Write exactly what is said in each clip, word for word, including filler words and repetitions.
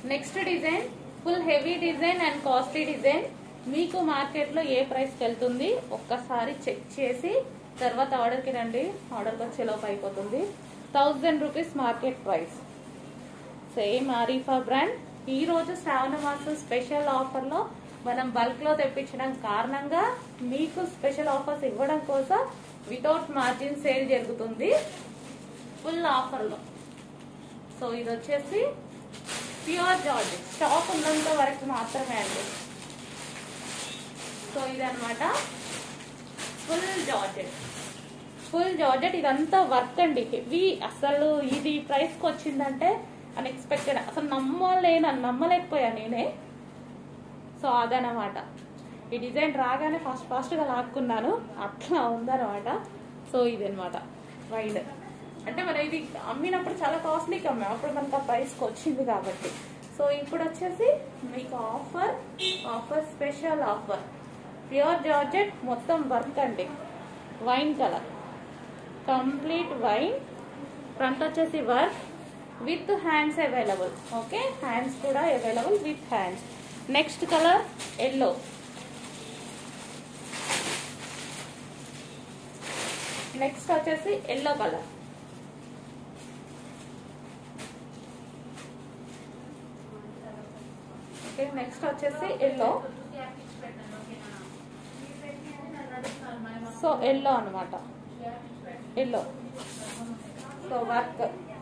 Next design full heavy design and costly design. మీకు market లో ఏ ప్రైస్ కి వెళ్తుంది ఒక్కసారి చెక్ చేసి తర్వాత ఆర్డర్ కి రండి. ఆర్డర్ వచ్చేలోపు అయిపోతుంది. Thousand rupees market price. Same ఆరిఫా బ్రాండ్. ఈ రోజు శ్రావణ మాసం స్పెషల్ ఆఫర్ లో మనం బల్క్ లో తెప్పించడం కారణంగా మీకు స్పెషల్ ఆఫర్స్ ఇవ్వడం కోసం వితౌట్ మార్జిన్ సేల్ జరుగుతుంది ఫుల్ ఆఫర్ లో. సో ఇది వచ్చేసి ప్యూర్ జార్జెట్. స్టాక్ ఉన్నంత వరకు మాత్రమే అండి. సో ఇదనమాట ఫుల్ జార్జెట్. ఫుల్ జార్జెట్ ఇదంతా వర్క్ అండి. హెవీ. అసలు ఇది ప్రైస్ కి వచ్చిందంటే అన్ఎక్స్పెక్టెడ్. అసలు నమ్మలేను నమ్మలేకపోయా నేనే. సో అదనమాట. ఈ డిజైన్ రాగానే ఫాస్ట్ ఫాస్ట్ గా లాక్కున్నాను. అట్లా ఉందనమాట. సో ఇది అనమాట వైడ్. అంటే మనం ఇది అమ్మినప్పుడు చాలా కాస్ట్లీకి అమ్మాం. అప్పుడు మనకు ఆ ప్రైస్కి వచ్చింది కాబట్టి. సో ఇప్పుడు వచ్చేసి మీకు offer offer special offer pure georgette మొత్తం వర్క్ అండి. Wine colour complete wine. Front వచ్చేసి work with hands available. Okay, hands కూడా available with hands. Next colour yellow. Next వచ్చేసి ఎల్లో కలర్. ఓకే, నెక్స్ట్ వచ్చేసి ఎల్లో. సో ఎల్లో అనమాట. Yellow. So work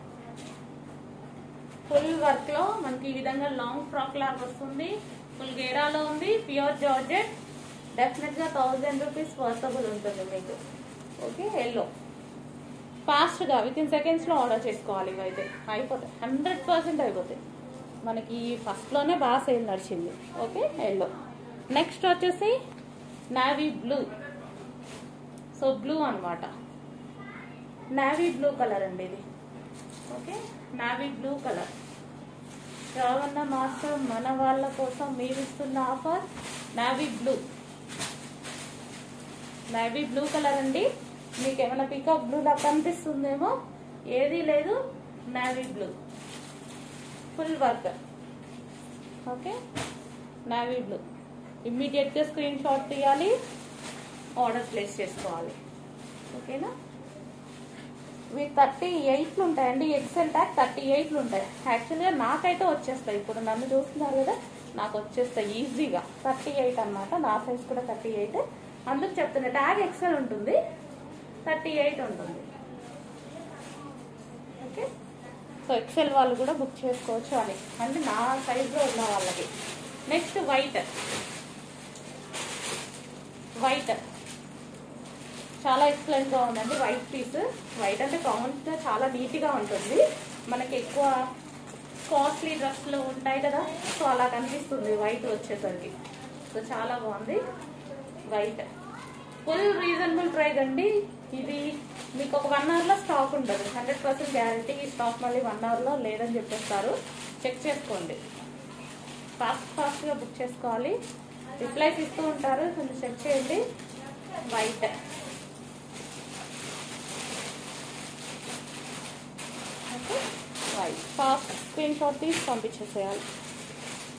full work లో మనకి ఈ విధంగా లాంగ్ ఫ్రాక్ లాగా వస్తుంది. ఫుల్ గేరాలో ఉంది. Pure georgette. డెఫినెట్ గా థౌజండ్ రూపీస్ వర్తబుల్ ఉంటుంది మీకు. Okay, yellow. ఫాస్ట్ గా విత్ ఇన్ సెకండ్స్ లో ఆర్డర్ చేసుకోవాలి. ఇవైతే అయిపోతాయి. హండ్రెడ్ పర్సెంట్ అయిపోతాయి. మనకి ఫస్ట్ లోనే బాగా సేల్ నడిచింది. Okay, yellow. నెక్స్ట్ వచ్చేసి నావీ బ్లూ. సో బ్లూ అనమాట. నావీ బ్లూ కలర్ అండి ఇది. Okay, navy blue colour. శ్రావణ మాసం మన వాళ్ళ కోసం మీరు ఇస్తున్న offer navy blue. Navy blue colour అండి. మీకు ఏమైనా పికాక్ బ్లూ లా కనిపిస్తుందేమో, ఏదీ లేదు. Navy blue full work. Okay, navy blue. Immediate గా స్క్రీన్ షాట్ తీయాలి, ఆర్డర్ ప్లేస్ చేసుకోవాలి. ఓకేనా. ఇవి థర్టీ ఎయిట్లు ఉంటాయండి. ఎక్సెల్ ట్యాగ్ థర్టీ ఎయిట్లు ఉంటాయి. యాక్చువల్గా నాకైతే వచ్చేస్తాయి. ఇప్పుడు నన్ను చూస్తున్నారు కదా, నాకు వచ్చేస్తాయి ఈజీగా. థర్టీ ఎయిట్ అనమాట. నా సైజ్ కూడా థర్టీ ఎయిట్. అందుకు చెప్తున్నా ట్యాగ్ ఎక్సెల్ ఉంటుంది, థర్టీ ఎయిట్ ఉంటుంది. ఓకే, సో ఎక్సెల్ వాళ్ళు కూడా బుక్ చేసుకోవచ్చు అని, అంటే నా సైజులో ఉన్న వాళ్ళకి. Next white. వైట్ చాలా ఎక్సలెంట్ గా ఉందండి. White piece. వైట్ అంటే కామన్ గా చాలా నీట్ గా ఉంటుంది. మనకి ఎక్కువ కాస్ట్లీ డ్రెస్లు ఉంటాయి కదా, సో అలా కనిపిస్తుంది వైట్ వచ్చేసరికి. సో చాలా బాగుంది వైట్. ఫుల్ రీజనబుల్ ప్రైస్ అండి. ఇది మీకు ఒక వన్ అవర్ లో స్టాక్ ఉంటుంది. Hundred percent guarantee. ఈ స్టాక్ మళ్ళీ వన్ అవర్ లో లేదని చెప్పేస్తారు. చెక్ చేసుకోండి. ఫాస్ట్ ఫాస్ట్ గా బుక్ చేసుకోవాలి. రిప్లైస్ ఇస్తూ ఉంటారు, కొంచెం చెక్ చేయండి. White. Okay, white. Fast screen shot తీసి పంపించేసేయాలి.